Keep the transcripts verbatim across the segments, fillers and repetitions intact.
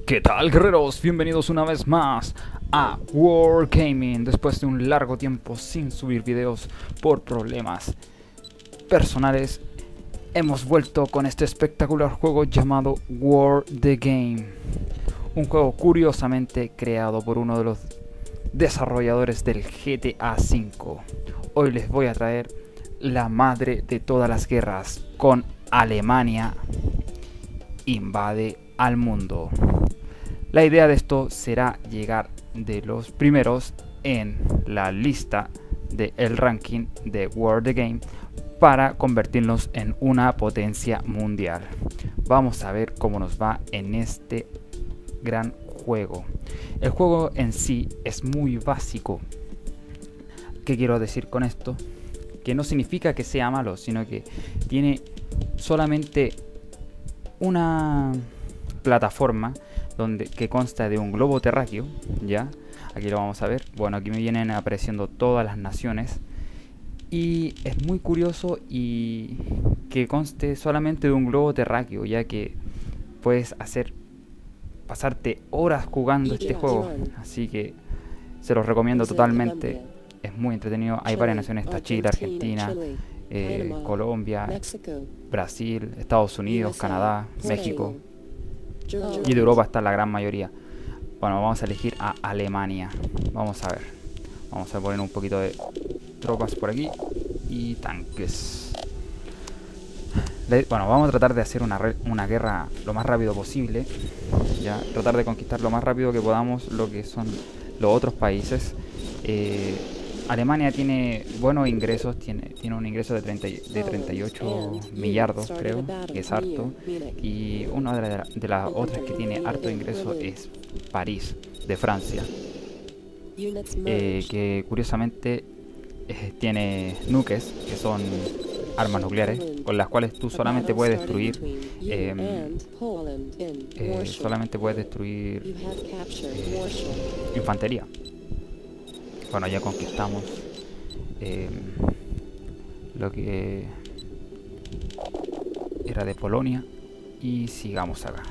¿Qué tal, guerreros? Bienvenidos una vez más a Wargaming. Después de un largo tiempo sin subir videos por problemas personales, hemos vuelto con este espectacular juego llamado War the Game. Un juego curiosamente creado por uno de los desarrolladores del G T A cinco. Hoy les voy a traer la madre de todas las guerras, con Alemania invade al mundo. La idea de esto será llegar de los primeros en la lista del ranking de World the Game para convertirnos en una potencia mundial. Vamos a ver cómo nos va en este gran juego. El juego en sí es muy básico. ¿Qué quiero decir con esto? Que no significa que sea malo, sino que tiene solamente una plataforma donde, que consta de un globo terráqueo, ya, aquí lo vamos a ver. Bueno, aquí me vienen apareciendo todas las naciones y es muy curioso y que conste solamente de un globo terráqueo, ya que puedes hacer pasarte horas jugando este juego, así que se los recomiendo totalmente. Es muy entretenido. Hay varias naciones, está Chile, Argentina, eh, Colombia, Brasil, Estados Unidos, Canadá, México. Y de Europa está la gran mayoría. Bueno, vamos a elegir a Alemania. Vamos a ver. Vamos a poner un poquito de tropas por aquí. Y tanques. Le, bueno, vamos a tratar de hacer una, re, una guerra lo más rápido posible. Ya, tratar de conquistar lo más rápido que podamos lo que son los otros países. Eh, Alemania tiene buenos ingresos, tiene, tiene un ingreso de, treinta, de treinta y ocho millardos, creo, que es harto. Y una de, la, de las otras que tiene harto ingreso es París, de Francia, eh, que curiosamente eh, tiene nuques, que son armas nucleares, con las cuales tú solamente puedes destruir, eh, eh, solamente puedes destruir eh, infantería. Bueno, ya conquistamos eh, lo que era de Polonia y sigamos acá.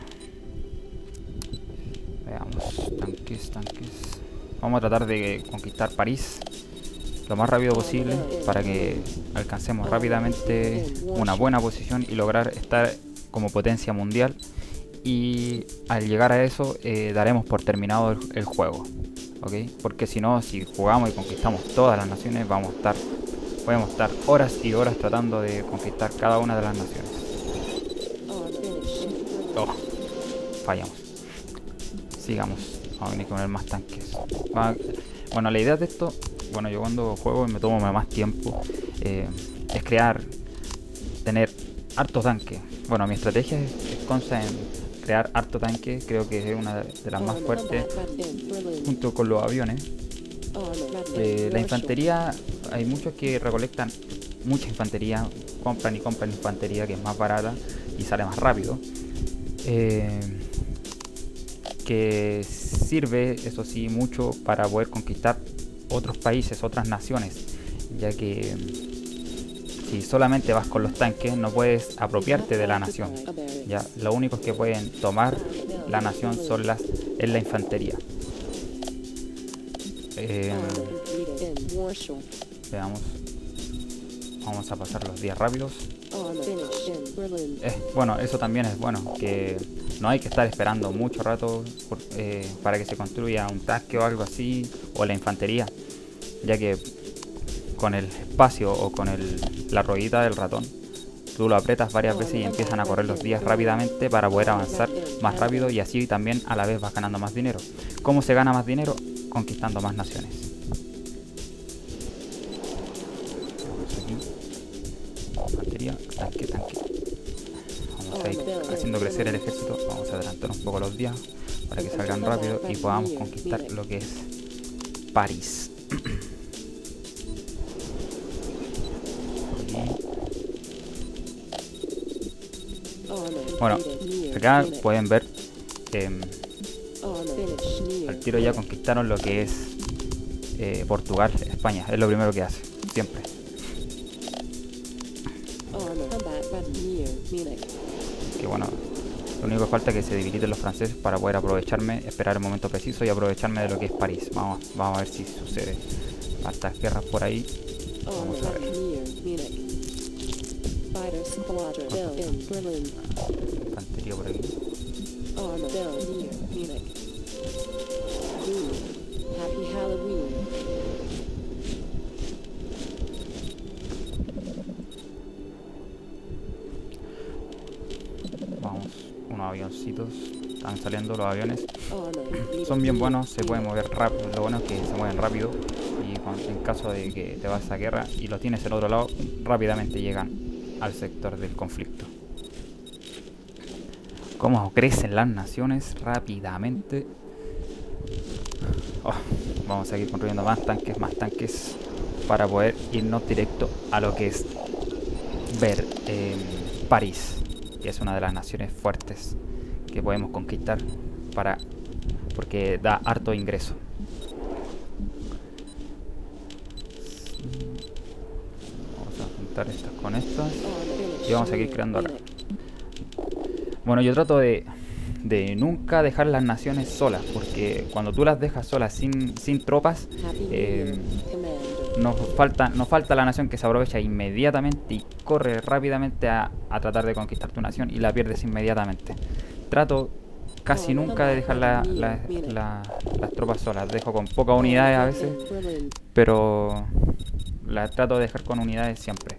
Veamos, tanques, tanques. Vamos a tratar de conquistar París lo más rápido posible para que alcancemos rápidamente una buena posición y lograr estar como potencia mundial. Y al llegar a eso eh, daremos por terminado el, el juego. ¿Okay? Porque si no, si jugamos y conquistamos todas las naciones, vamos a estar, podemos estar horas y horas tratando de conquistar cada una de las naciones. Oh, fallamos. Sigamos. Vamos a tener que poner más tanques. Va, bueno, la idea de esto, bueno, yo cuando juego y me tomo más tiempo, eh, es crear, tener hartos tanques. Bueno, mi estrategia es, es consta en crear harto tanque, creo que es una de las más fuertes junto con los aviones. Eh, la infantería, hay muchos que recolectan mucha infantería, compran y compran infantería que es más barata y sale más rápido, eh, que sirve, eso sí, mucho para poder conquistar otros países, otras naciones, ya que si solamente vas con los tanques no puedes apropiarte de la nación. Ya, lo único que pueden tomar la nación son las es la infantería. Eh, veamos. Vamos a pasar los días rápidos. Eh, bueno, eso también es bueno, que no hay que estar esperando mucho rato por, eh, para que se construya un tanque o algo así, o la infantería, ya que con el espacio o con el, la ruedita del ratón tú lo aprietas varias veces y empiezan a correr los días rápidamente para poder avanzar más rápido, y así también a la vez vas ganando más dinero. ¿Cómo se gana más dinero? Conquistando más naciones. Vamos aquí. Batería, tanque, tanque. Vamos a ir haciendo crecer el ejército. Vamos a adelantar un poco los días para que salgan rápido y podamos conquistar lo que es París. Bueno, acá pueden ver eh, al tiro ya conquistaron lo que es eh, Portugal, España. Es lo primero que hace, siempre. Que bueno, Lo único que falta es que se debiliten los franceses para poder aprovecharme, esperar el momento preciso y aprovecharme de lo que es París. Vamos, vamos a ver si sucede. Hartas guerras por ahí. Vamos a ver. Infantería por aquí. Vamos, unos avioncitos. Están saliendo los aviones. Son bien buenos, se pueden mover rápido. Lo bueno es que se mueven rápido. Y cuando, en caso de que te vas a guerra y los tienes en otro lado, rápidamente llegan al sector del conflicto. Cómo crecen las naciones rápidamente. Oh, vamos a seguir construyendo más tanques, más tanques para poder irnos directo a lo que es ver eh, París, que es una de las naciones fuertes que podemos conquistar para porque da harto ingreso. Vamos a juntar estas con estas y vamos a seguir creando acá. Bueno, yo trato de, de nunca dejar las naciones solas, porque cuando tú las dejas solas sin, sin tropas, eh, nos, falta, nos falta la nación que se aprovecha inmediatamente y corre rápidamente a, a tratar de conquistar tu nación y la pierdes inmediatamente. Trato casi nunca de dejar la, la, la, las tropas solas, dejo con pocas unidades a veces, pero las trato de dejar con unidades siempre.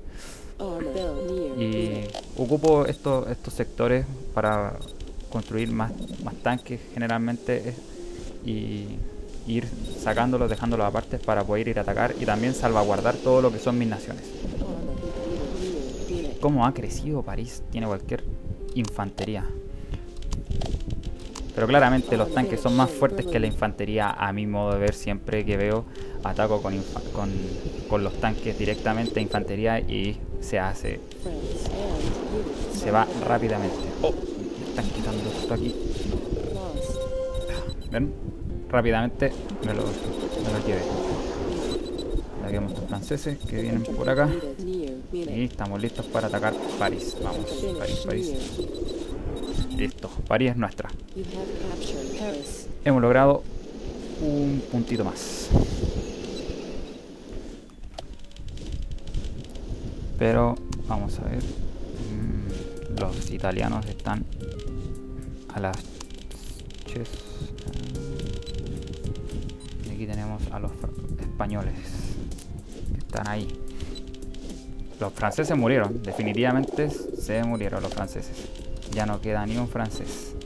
Y ocupo estos, estos sectores para construir más, más tanques generalmente es, y ir sacándolos, dejándolos aparte para poder ir a atacar y también salvaguardar todo lo que son mis naciones. Cómo ha crecido París, tiene cualquier infantería. Pero claramente los tanques son más fuertes que la infantería a mi modo de ver. Siempre que veo ataco con, con, con los tanques directamente a infantería y se hace, se va rápidamente. Oh, me están quitando esto aquí. ¿Ven? Rápidamente me lo, me lo llevé. Aquí vemos los franceses que vienen por acá y estamos listos para atacar París. Vamos, París, París. Listo, París es nuestra. Hemos logrado un puntito más. Pero vamos a ver. Mm, los italianos están a las ches. Y aquí tenemos a los españoles que están ahí. Los franceses murieron, definitivamente se murieron los franceses. Ya no queda ni un francés.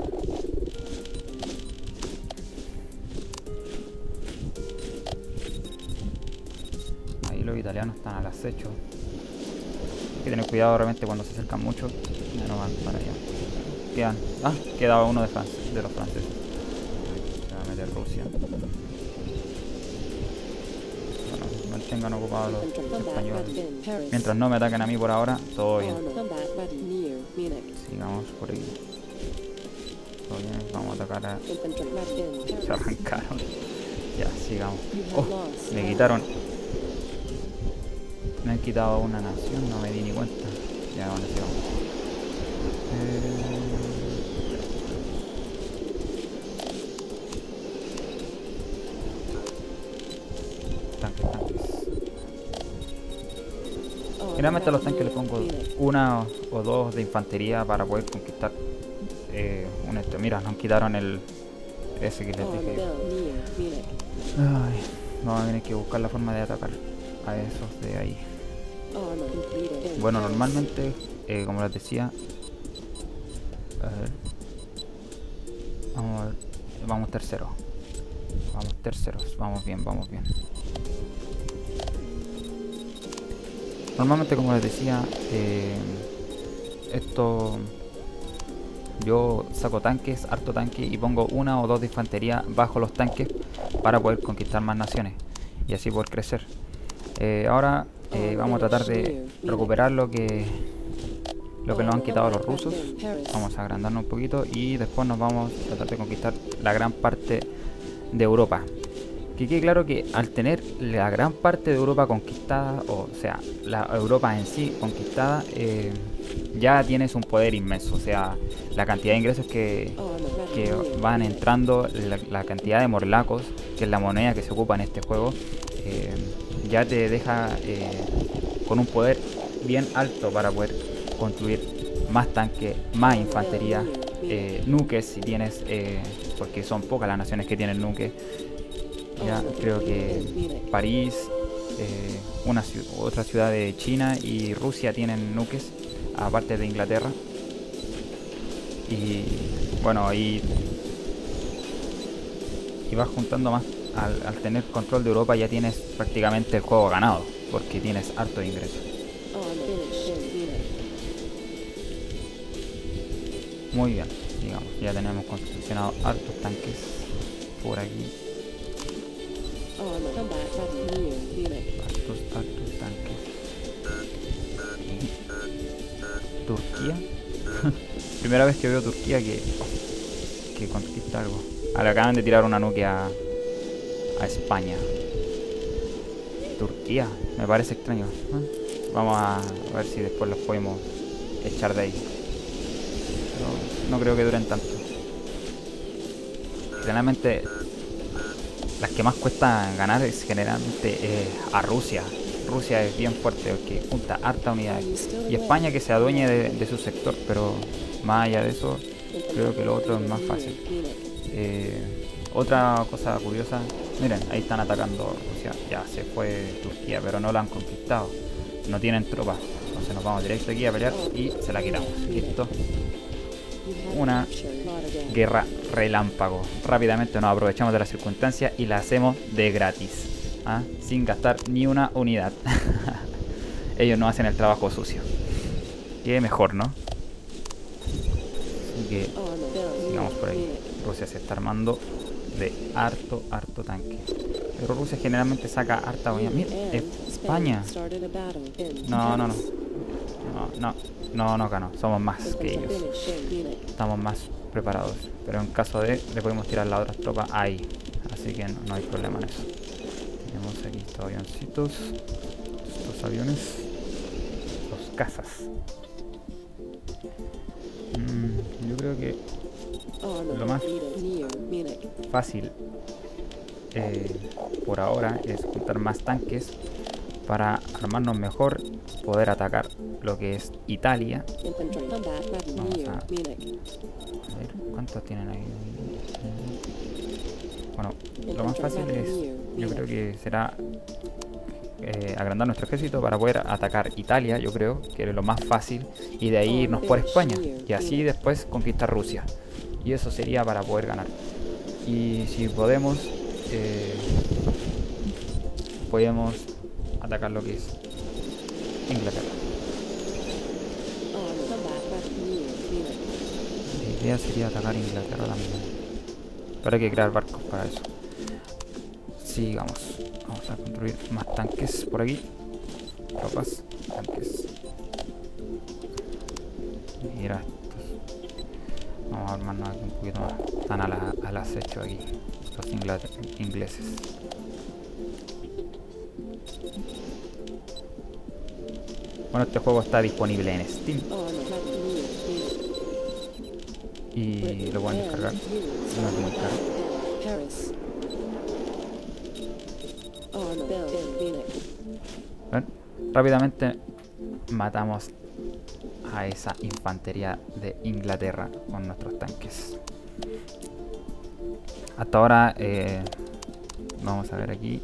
Ahí los italianos están al acecho. Hay que tener cuidado realmente cuando se acercan mucho. Ya no van para allá. Quedan. Ah, quedaba uno de, France, de los franceses. Se va a meter Rusia. Bueno, mantengan ocupados los españoles. Mientras no me ataquen a mí por ahora, todo bien. Sigamos por aquí. Todo bien, vamos a atacar a... Se arrancaron. Ya, sigamos. Oh, me quitaron. Me han quitado una nación, no me di ni cuenta. Ya, bueno, sigamos. Eh... Tanques, tanques. Generalmente a los tanques les pongo una o dos de infantería para poder conquistar eh, un esto. Mira, nos quitaron el ese que les dije. Ay, vamos a tener que buscar la forma de atacar a esos de ahí. Bueno, normalmente, eh, como les decía, a ver, vamos a ver, vamos terceros, vamos terceros, vamos bien, vamos bien. Normalmente, como les decía, eh, esto yo saco tanques, harto tanque y pongo una o dos de infantería bajo los tanques para poder conquistar más naciones y así poder crecer. Eh, ahora eh, vamos a tratar de recuperar lo que lo que nos han quitado los rusos. Vamos a agrandarnos un poquito y después nos vamos a tratar de conquistar la gran parte de Europa. Que quede claro que al tener la gran parte de Europa conquistada, o sea, la Europa en sí conquistada, eh, ya tienes un poder inmenso. O sea, la cantidad de ingresos que, que van entrando, la, la cantidad de morlacos, que es la moneda que se ocupa en este juego, eh, ya te deja eh, con un poder bien alto para poder construir más tanques, más infantería, eh, nuques si tienes, eh, porque son pocas las naciones que tienen nuques. Ya creo que París, eh, una ciu otra ciudad de China y Rusia tienen nuques, aparte de Inglaterra. Y bueno, y, y vas juntando más. Al, al tener control de Europa ya tienes prácticamente el juego ganado, porque tienes harto de ingresos. Muy bien, digamos, ya tenemos construccionado hartos tanques por aquí. Hartos, hartos tanques. Y Turquía. Primera vez que veo Turquía que, que conquista algo. Ahora acaban de tirar una nuke a, a España. Turquía, me parece extraño. Vamos a ver si después los podemos echar de ahí. No, no creo que duren tanto. Generalmente las que más cuestan ganar es generalmente eh, a Rusia. Rusia es bien fuerte porque junta harta unidad. Y España que se adueñe de, de su sector, pero más allá de eso, creo que lo otro es más fácil. Eh, otra cosa curiosa, miren, ahí están atacando Rusia. Ya se fue Turquía, pero no la han conquistado. No tienen tropas. Entonces nos vamos directo aquí a pelear y se la quitamos. Listo. Una guerra relámpago. Rápidamente nos aprovechamos de la circunstancia y la hacemos de gratis, ¿ah? Sin gastar ni una unidad. Ellos no hacen el trabajo sucio. Qué mejor, ¿no? Así que sigamos por ahí. Rusia se está armando de harto, harto tanque. Pero Rusia generalmente saca harta unidad. Mira, España. No, no, no. No, no, no, no ganó. Somos más que ellos. Estamos más preparados. Pero en caso de, le podemos tirar las otras tropas ahí. Así que no, no hay problema en eso. Tenemos aquí estos avioncitos. Estos aviones. Los cazas. Mm, yo creo que lo más fácil eh, por ahora es juntar más tanques para armarnos mejor, poder atacar lo que es Italia. Vamos a, a ver cuántos tienen ahí. Bueno, lo más fácil es, yo creo que será eh, agrandar nuestro ejército para poder atacar Italia, yo creo que es lo más fácil, y de ahí irnos por España y así después conquistar Rusia, y eso sería para poder ganar. Y si podemos eh, podemos atacar lo que es Inglaterra. La idea sería atacar Inglaterra también, pero hay que crear barcos para eso. Sigamos. Vamos a construir más tanques por aquí. Tropas, tanques. Mira estos. Vamos a armarnos aquí un poquito más. Están a la, al acecho aquí los ingleses. Bueno, este juego está disponible en Steam y lo pueden descargar. No es muy caro. ¿Ven? Rápidamente matamos a esa infantería de Inglaterra con nuestros tanques. Hasta ahora eh, vamos a ver aquí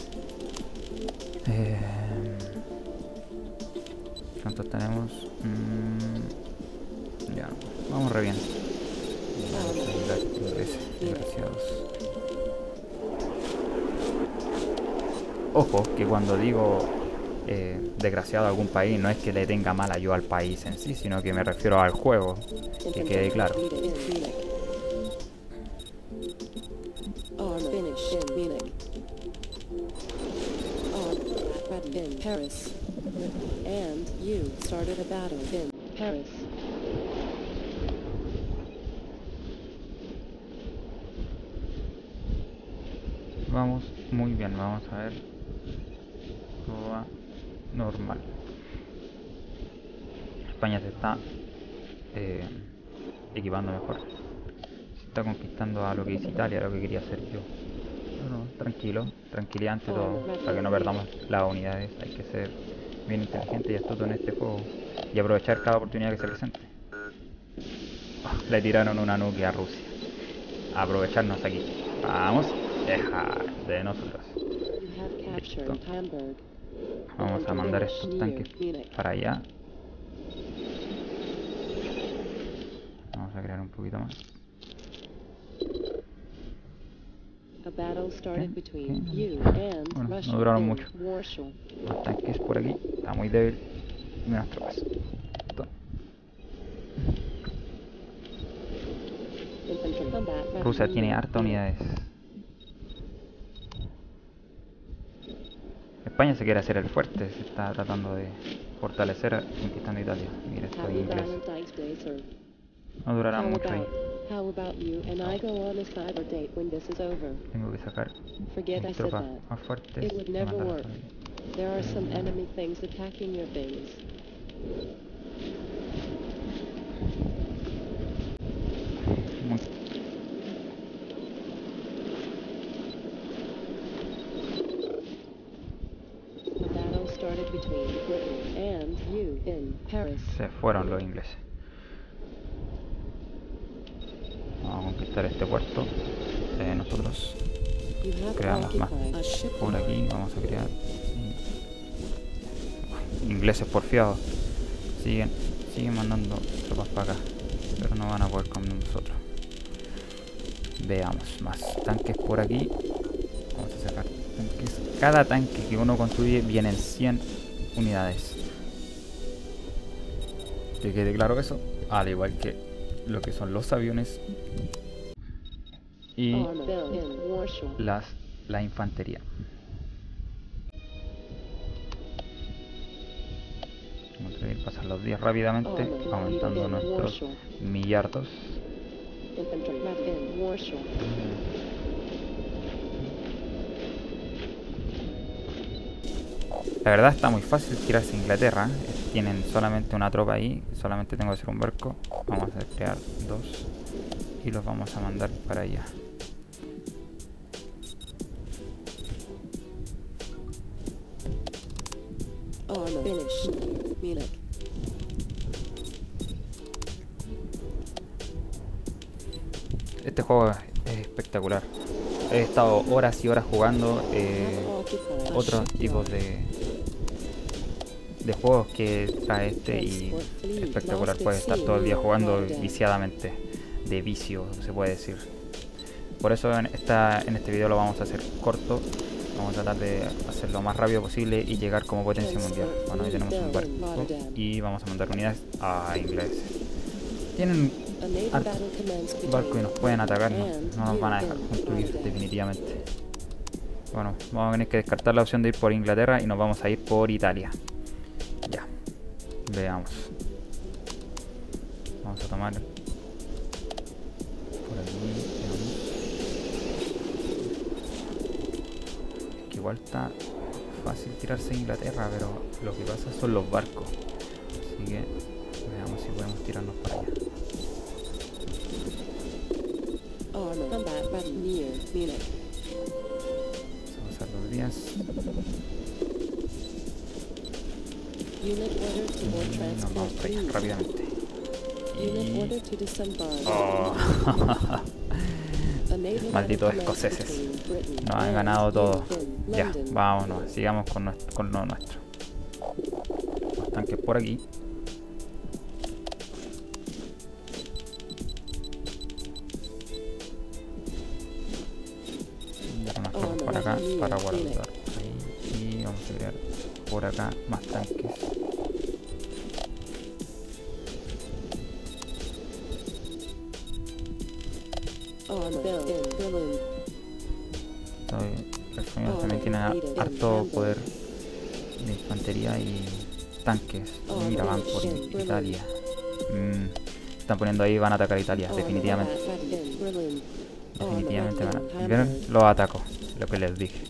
eh, ¿cuántos tenemos? Mm, ya, vamos re bien. Desgraciados. Ojo, que cuando digo eh, desgraciado a algún país, no es que le tenga mala yo al país en sí, sino que me refiero al juego, que quede claro. Vamos muy bien, vamos a ver. Todo va normal. España se está eh, equipando mejor. Se está conquistando a lo que es Italia, a lo que quería hacer yo. Bueno, tranquilo, tranquilidad ante todo, para que no perdamos las unidades. Hay que ser bien inteligente y astuto en este juego y aprovechar cada oportunidad que se presente. Oh, le tiraron una nuke a Rusia. Aprovecharnos aquí. Vamos, deja de nosotros. Listo. Vamos a mandar estos tanques para allá. Vamos a crear un poquito más. Okay. Okay. Bueno, no duraron mucho. Los tanques por aquí. Está muy débil. Y unas tropas. Listo. Rusia tiene harta unidades. España se quiere hacer el fuerte. Se está tratando de fortalecer conquistando Italia. Mira, esto inglés. No durará mucho ahí. Tengo que sacar mis tropas más fuertes y mandarlas por ahí. Muy... Se fueron los ingleses. Vamos a conquistar este puerto. Eh, nosotros creamos más por aquí. Vamos a crear ingleses porfiados. Siguen, siguen mandando tropas para acá, pero no van a poder con nosotros. Veamos más tanques por aquí. Vamos a sacar tanques. Cada tanque que uno construye vienen cien unidades. Que quede claro eso, al igual que lo que son los aviones y las, la infantería. Vamos a ir pasar los días rápidamente, aumentando nuestros millardos. La verdad está muy fácil tirarse a Inglaterra. Tienen solamente una tropa ahí. Solamente tengo que hacer un barco. Vamos a crear dos. Y los vamos a mandar para allá. Este juego es espectacular. He estado horas y horas jugando eh, otros tipos de, de juegos que trae este y espectacular. Puedes estar todo el día jugando viciadamente, de vicio se puede decir. Por eso en, esta, en este video lo vamos a hacer corto. Vamos a tratar de hacerlo lo más rápido posible y llegar como potencia mundial. Bueno, ahí tenemos un barco y vamos a mandar unidades a ingleses. Tienen barco y nos pueden atacar, no, no nos van a dejar construir definitivamente. Bueno, vamos a tener que descartar la opción de ir por Inglaterra y nos vamos a ir por Italia. Ya, veamos. Vamos a tomar por aquí, veamos. Es que igual está fácil tirarse a Inglaterra, pero lo que pasa son los barcos. Así que veamos si podemos tirarnos para allá. Vamos a pasar los días. Y nos vamos para allá rápidamente. Y... Oh. Malditos escoceses. Nos han ganado todo. Ya, vámonos. Sigamos con, nuestro, con lo nuestro. Los tanques por aquí. Por acá para guardar ahí. Y vamos a crear por acá más tanques. Los españoles también tienen harto poder de infantería y tanques. Mira, van por Italia. Mm, están poniendo ahí, van a atacar a Italia, definitivamente. Definitivamente van a... ¿Vieron? Los ataco, lo que les dije.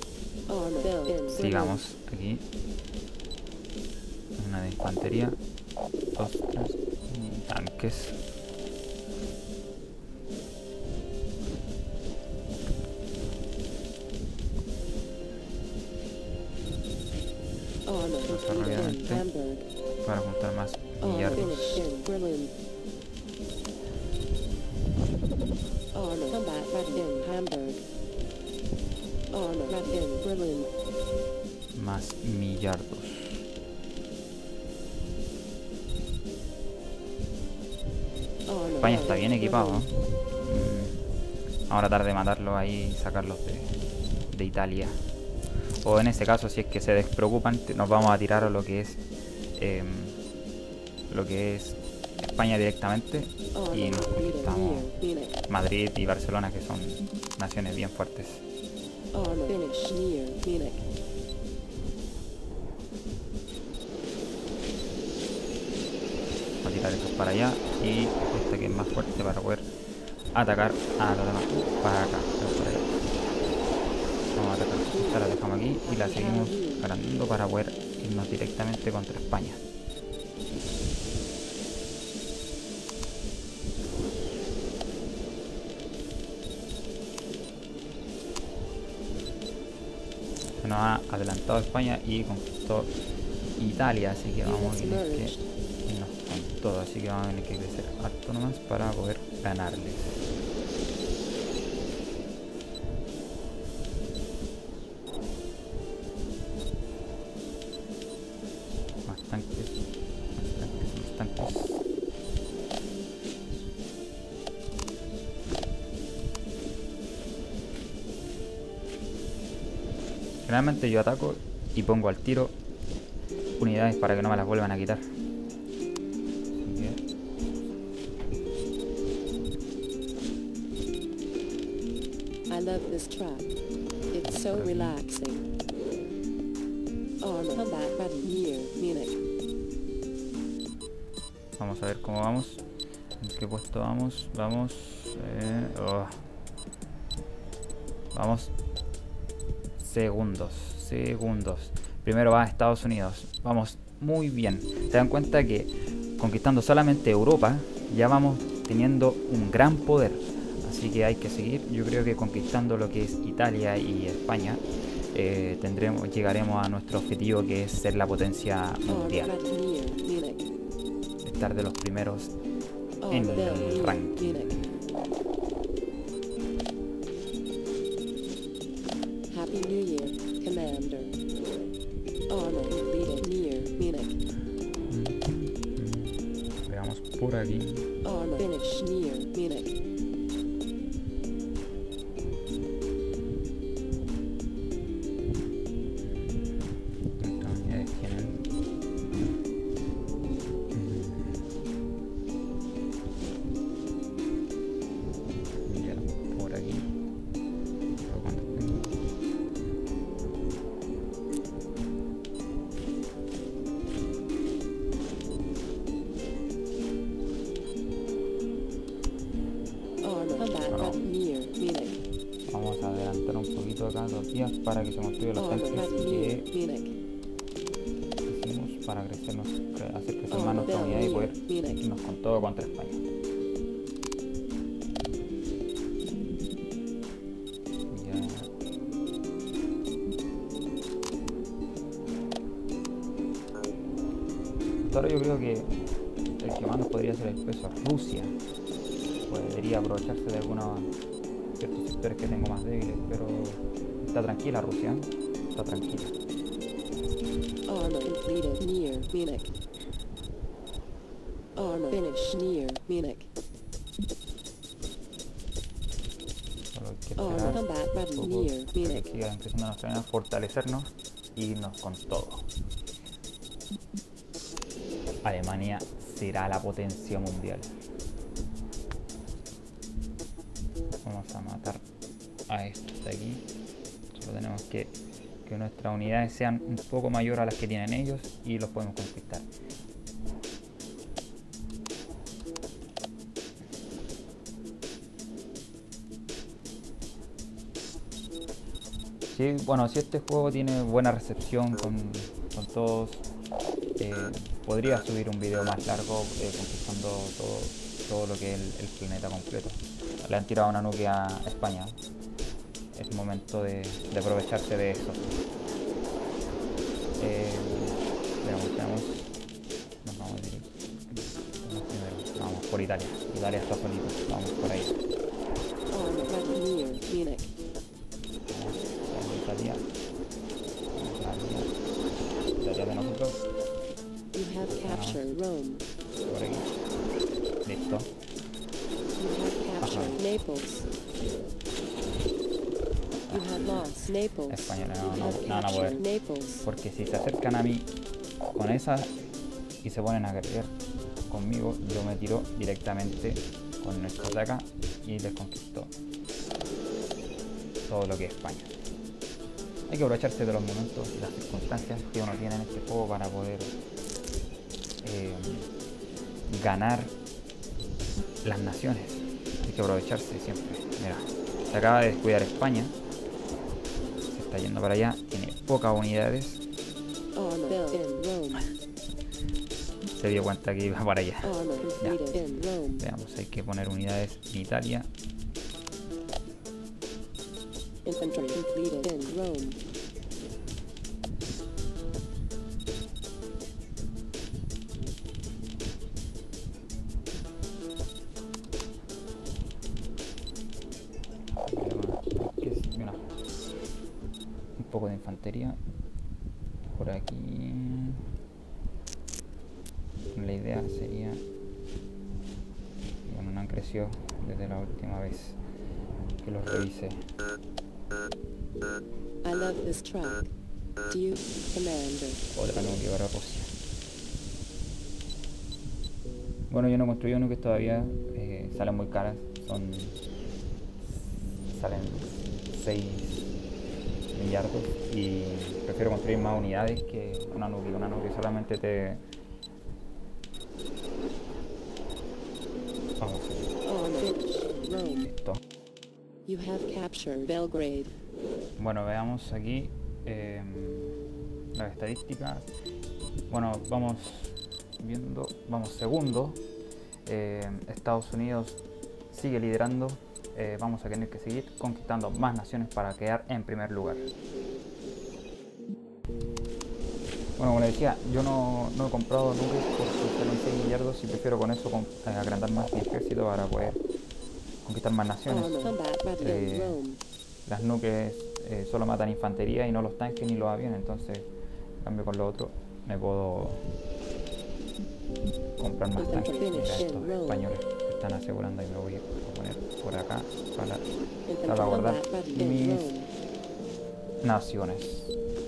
Sigamos aquí. Una de infantería. dos, tres y tanques. Entonces, rápidamente para juntar más millardos. Más millardos. España está bien equipado, ¿no? mm. Ahora tarde de matarlos ahí y sacarlos de, de Italia. O en este caso, si es que se despreocupan, nos vamos a tirar a lo que es eh, lo que es España directamente y nos conquistamos Madrid y Barcelona, que son naciones bien fuertes. Vamos a tirar esos para allá y esta que es más fuerte para poder atacar a los demás para acá, por allá. Vamos a atacar, esta la dejamos aquí y la seguimos agrandando para poder irnos directamente contra España. Se nos ha adelantado España y conquistó Italia, así que vamos a tener que irnos con todo, así que vamos a tener que crecer harto nomás para poder ganarles. Más tanques, más tanques, más tanques. Generalmente yo ataco y pongo al tiro unidades para que no me las vuelvan a quitar. I love this track. It's so relaxing. Armor combat ready near Munich. Vamos a ver cómo vamos. ¿En qué puesto vamos? Vamos. Eh, oh. Vamos. Segundos. Segundos. Primero va a Estados Unidos. Vamos muy bien. Se dan cuenta que conquistando solamente Europa ya vamos teniendo un gran poder. Así que hay que seguir. Yo creo que conquistando lo que es Italia y España eh, tendremos, llegaremos a nuestro objetivo, que es ser la potencia mundial. Estar de los primeros en el ranking. Happy New Year, Commander. Armor completed near Munich. Veamos por aquí. Armor finish near Munich. Vamos a adelantar un poquito acá los días para que se construyan los tanques que hicimos para crecernos, hacer crecer más nuestra unidad y poder irnos con todo contra España. Ya. Ahora yo creo que el que más nos podría hacer el peso es Rusia. Podría aprovecharse de algunos ciertos sectores que tengo más débiles, pero está tranquila Rusia, está tranquila. Armor completed near Munich. Armor finish near Munich. Solo hay que esperar Armor combat ready poco near para que Munich. siga creciendo nuestra unidad, fortalecernos y irnos con todo. Alemania será la potencia mundial. Vamos a matar a estos de aquí. Solo tenemos que que nuestras unidades sean un poco mayores a las que tienen ellos y los podemos conquistar. Sí, bueno, si este juego tiene buena recepción con, con todos, eh, podría subir un video más largo eh, conquistando todo, todo lo que es el, el planeta completo. Le han tirado una nuke a España. Es momento de, de aprovecharse de eso. Eh, veamos, veamos. Nos vamos directo. Primero, vamos por Italia. Italia está solito. Vamos por ahí. Armor ready near Munich. Vamos, Italia. Italia. Italia de nosotros. You have captured Rome. Por aquí. Listo. You have captured Ajá. Naples. You have lost Naples. Españoles no, You no, have no van a poder. captured Naples. Porque si se acercan a mí con esa y se ponen a guerrear conmigo, yo me tiro directamente con nuestros de acá y les conquisto todo lo que es España. Hay que aprovecharse de los momentos y las circunstancias que uno tiene en este juego para poder eh, ganar las naciones. Hay que aprovecharse siempre. Mira, se acaba de descuidar España. Se está yendo para allá. Tiene pocas unidades. Armor built in Rome. Se dio cuenta que iba para allá. Armor completed in Rome. Veamos, hay que poner unidades en Italia. Infantry completed in Rome. Mira, un poco de infantería por aquí. La idea sería, bueno, no han crecido desde la última vez que los revisé. I love this track. Duke Commander. Otra nuke para Rusia. Bueno, yo no he construido nukes todavía, eh, salen muy caras, son salen seis millardos y prefiero construir más unidades que una nuke. Una nuke solamente te... Vamos, Armor finished Rome. listo. You have captured Belgrade. Bueno, veamos aquí eh, las estadísticas. Bueno, vamos viendo, vamos segundo. Eh, Estados Unidos sigue liderando. Eh, vamos a tener que seguir conquistando más naciones para quedar en primer lugar. Bueno, como les decía, yo no, no he comprado nubes porque salen seis millardos y prefiero con eso con, eh, agrandar más mi ejército para poder conquistar más naciones. Armor combat ready in Eh, Rome. Las nukes eh, solo matan infantería y no los tanques ni los aviones, entonces en cambio con lo otro me puedo comprar más tanques. Mira, estos españoles se están asegurando y me voy a poner por acá para Infantry salvaguardar combat ready in mis Rome. naciones.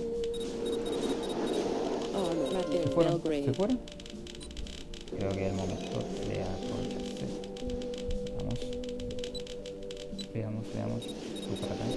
Armor ready ¿Se in fueron? ¿Se Belgrade. fueron? Creo que es el momento de aprovecharse. Vamos. Veamos, veamos. Voy para acá.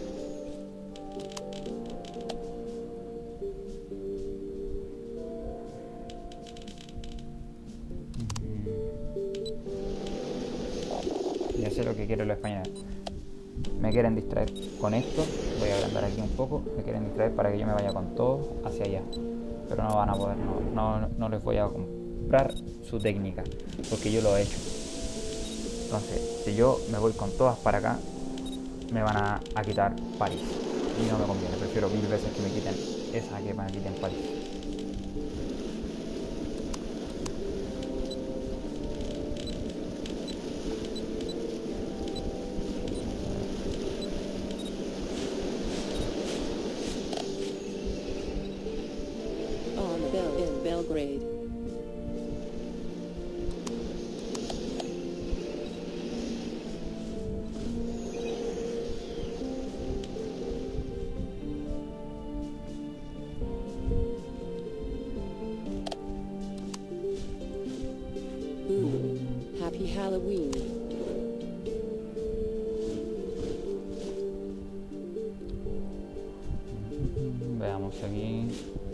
Ya sé lo que quieren los españoles. Me quieren distraer con esto. Voy a agrandar aquí un poco. Me quieren distraer para que yo me vaya con todo hacia allá. Pero no van a poder. No, no, no les voy a comprar su técnica. Porque yo lo he hecho. Entonces, si yo me voy con todas para acá, me van a, a quitar París. Y no me conviene. Prefiero mil veces que me quiten esa que me quiten París. Armor built in Belgrade. Ooh, happy Halloween. Veamos aquí.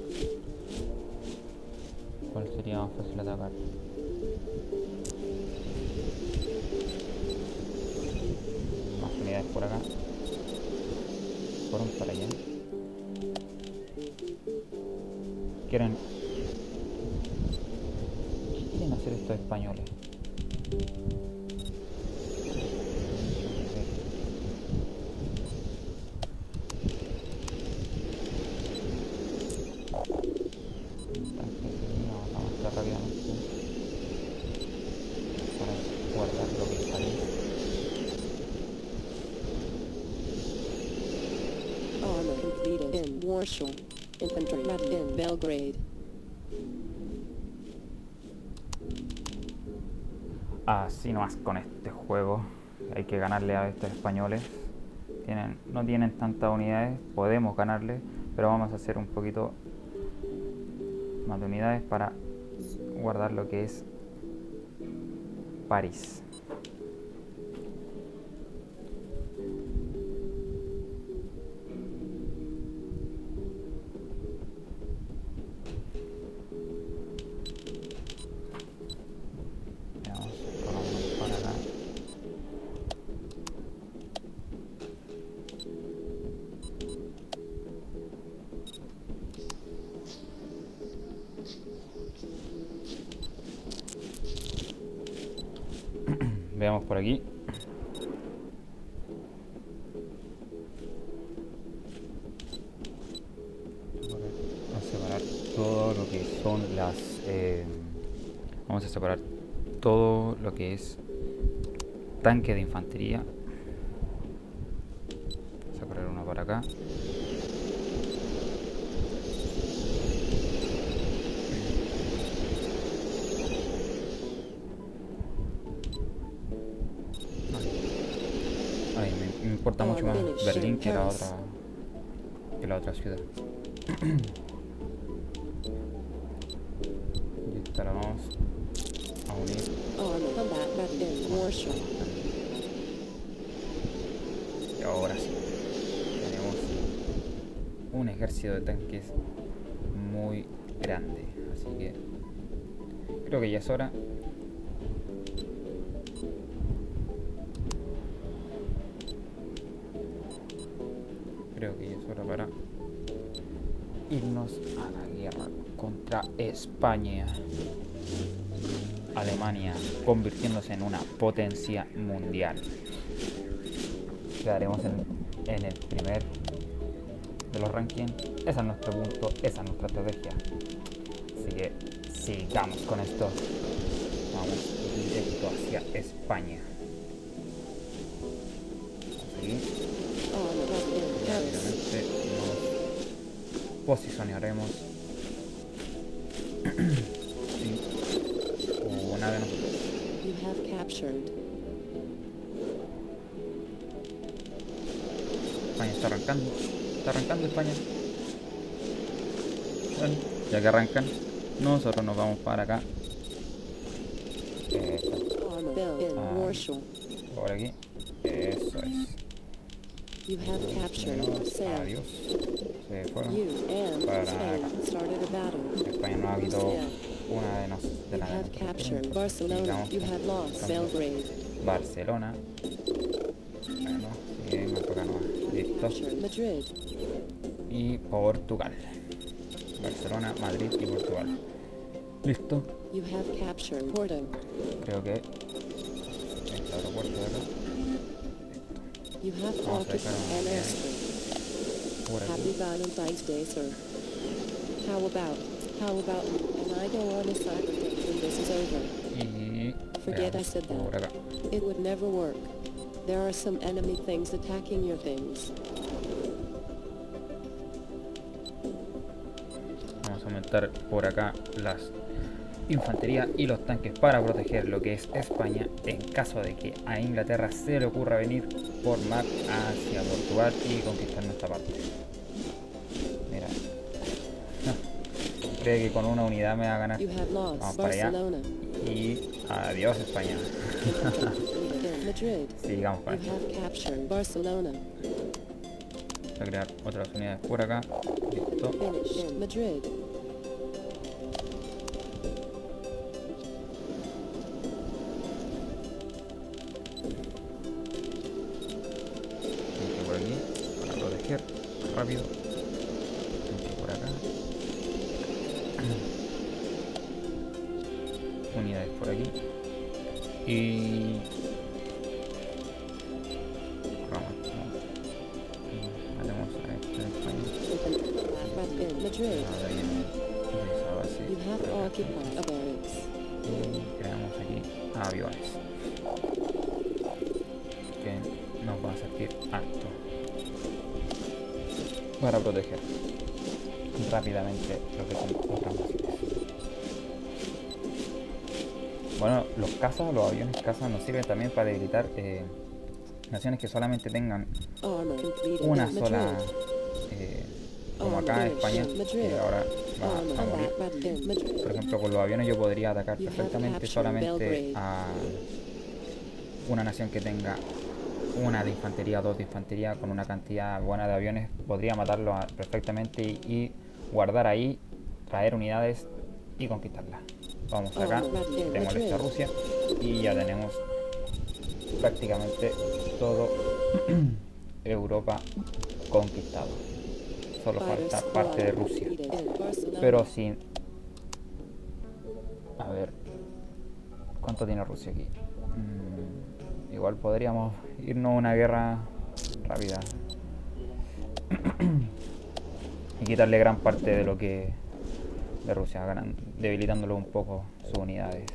¿Cuál sería más fácil atacar? Más unidades por acá. Fueron para allá. ¿Quieren estos españoles. Vamos a avanzar rápidamente para guardar lo que está ahí. Armor completed in Warsaw. Infantry left in Belgrade. Así nomás con este juego. Hay que ganarle a estos españoles. Tienen, no tienen tantas unidades. Podemos ganarle, pero vamos a hacer un poquito más de unidades para guardar lo que es París. Veamos, vamos para acá. Veamos por aquí. Vamos a separar todo lo que son las... Eh, vamos a separar todo lo que es tanque de infantería. Vamos a correr uno para acá. Ay, me, me importa mucho más Berlín que la otra que la otra ciudad. Y esta la vamos a unir. Armor combat left in Warsaw. Y ahora sí, tenemos un ejército de tanques muy grande, así que creo que ya es hora. Creo que ya es hora para irnos a la guerra contra España. Alemania convirtiéndose en una potencia mundial. Quedaremos en, en el primer de los rankings. Ese es nuestro punto, esa es nuestra estrategia. Así que sigamos con esto. Vamos directo hacia España. Así. Armor left in Paris. Rápidamente nos posicionaremos. Sí. Una de nosotros. You have captured. España está arrancando. Está arrancando España. Bueno, ya que arrancan, nosotros nos vamos para acá. Eso. Armor built in Ah. Warsaw. Por aquí. Eso es. You have captured Bueno, Sale. adiós. Se fueron. You and Para Spain acá. started a battle. España nos ha quitado una de, nos, de You las de have nuestras captured provincias. Barcelona. Sigamos You have lost con Belgrade. Barcelona. Bueno, y venga para acá nomás. Listo. Captured Madrid. Y Portugal. Barcelona, Madrid y Portugal. Listo. You have captured Porto. Creo que este aeropuerto de acá. You have Vamos a occupied dejar una an unidad airstrip. por Happy aquí. Valentine's Day, sir. How about, how about, and I go on a cyber date when this is over? Y Forget I veamos said that. por acá. It would never work. There are some enemy things attacking your things. Vamos a aumentar por acá las infantería y los tanques para proteger lo que es España en caso de que a Inglaterra se le ocurra venir por mar hacia Portugal y conquistar nuestra parte. Mira, cree que con una unidad me va a ganar. You have lost Vamos para allá Barcelona. y adiós España. In Madrid. Sigamos You con esto. have captured Barcelona. Voy a crear otras unidades por acá. Listo. Finish in Madrid. Tanque por aquí para proteger rápido. Tanque por acá. Unidades por aquí. aquí. Y... Vamos, no. Haremos a este en España. Bradford, Madrid. Ahora viene utilizado así. You have occupied a barracks. Y creamos aquí aviones. Que nos va a servir harto para proteger rápidamente lo que son otras naciones. Bueno, los cazas, los aviones cazas nos sirven también para debilitar eh, naciones que solamente tengan Armor completed. una Madrid. sola, eh, como acá en España, que ahora va a morir. Bradford, Madrid. Por ejemplo, con los aviones yo podría atacar You have perfectamente captured solamente Belgrade. a una nación que tenga una de infantería, dos de infantería, con una cantidad buena de aviones. Podría matarlo a- perfectamente y, y guardar ahí, traer unidades y conquistarla. Vamos acá, demolesta a Rusia y ya tenemos prácticamente todo Europa conquistado. Solo falta parte de Rusia. Pero sin... A ver... ¿Cuánto tiene Rusia aquí? Mm, igual podríamos irnos a una guerra rápida. Y quitarle gran parte de lo que... de Rusia, ganan, debilitándolo un poco sus unidades.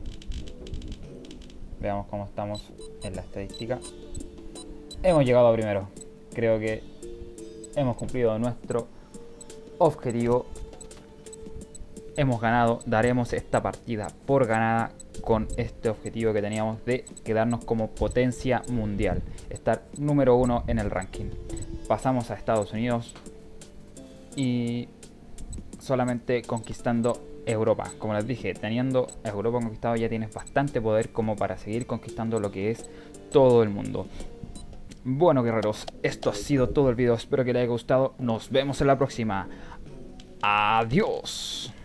Veamos cómo estamos en la estadística. Hemos llegado a primero. Creo que hemos cumplido nuestro objetivo. Hemos ganado. Daremos esta partida por ganada con este objetivo que teníamos de quedarnos como potencia mundial. Estar número uno en el ranking. Pasamos a Estados Unidos y solamente conquistando Europa. Como les dije, teniendo a Europa conquistado ya tienes bastante poder como para seguir conquistando lo que es todo el mundo. Bueno, guerreros, esto ha sido todo el video. Espero que les haya gustado. Nos vemos en la próxima. Adiós.